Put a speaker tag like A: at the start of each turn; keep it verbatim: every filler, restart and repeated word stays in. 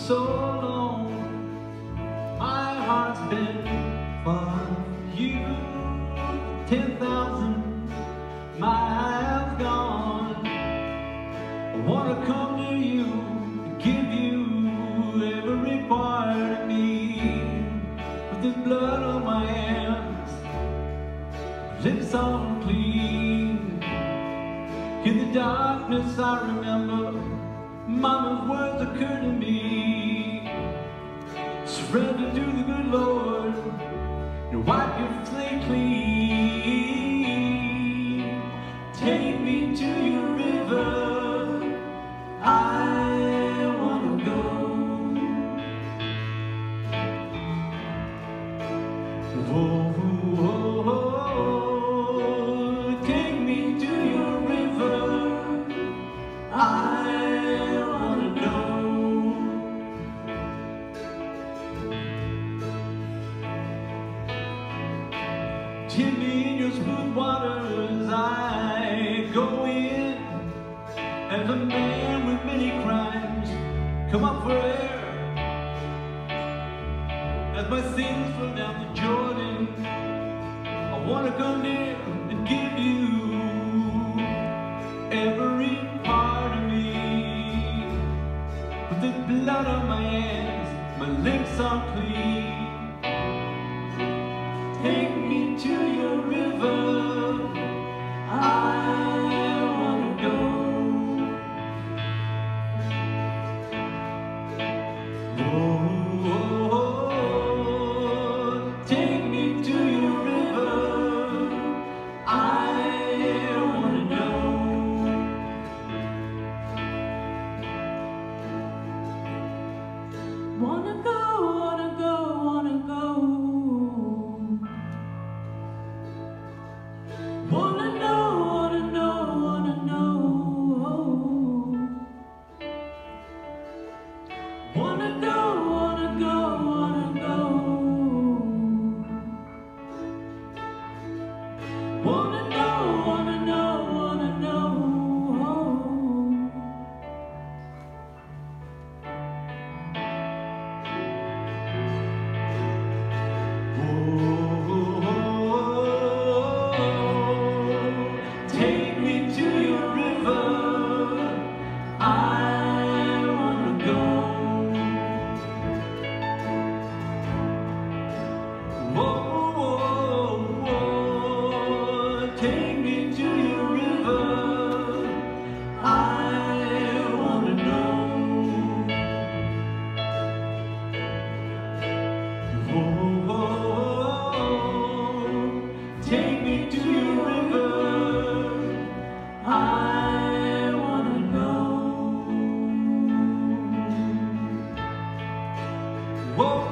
A: so long. My heart's been for you. Ten thousand miles gone. I wanna come to you and give you every part of me. With this blood on my hands, lips on clean. In the darkness I remember Mama's words occur to me. Surrender to the good Lord and wipe your slate clean. Take me to your river, I wanna go. Oh, oh, oh, take me to your river, I wanna know. Dip me in your smooth waters, I go in. As a man with many crimes, come up for air. As my sins flow down the Jordan, I wanna come near and give you every part of me. With the blood on my hands, my lips are clean. Take me to your river, I wanna go. Oh, oh, oh, take me to your river, I wanna know.
B: Wanna go, wanna go, wanna go. Wanna know, wanna know, wanna know. Wanna go, wanna go, wanna go. Wanna know, wanna know, wanna know.
A: Take me to your river, I wanna go. Whoa, whoa, whoa, take me to your river, I wanna know. Whoa, whoa, take me to your river, I wanna know. Whoa.